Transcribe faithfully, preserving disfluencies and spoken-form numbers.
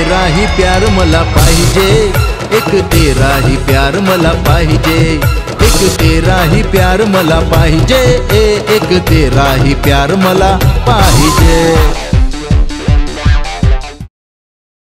तेरा ही प्यार मला पाहिजे, एक तेरा ही प्यार मला पाहिजे, एक तेरा ही प्यार मला पाहिजे, ए एक तेरा ही प्यार मला पाहिजे।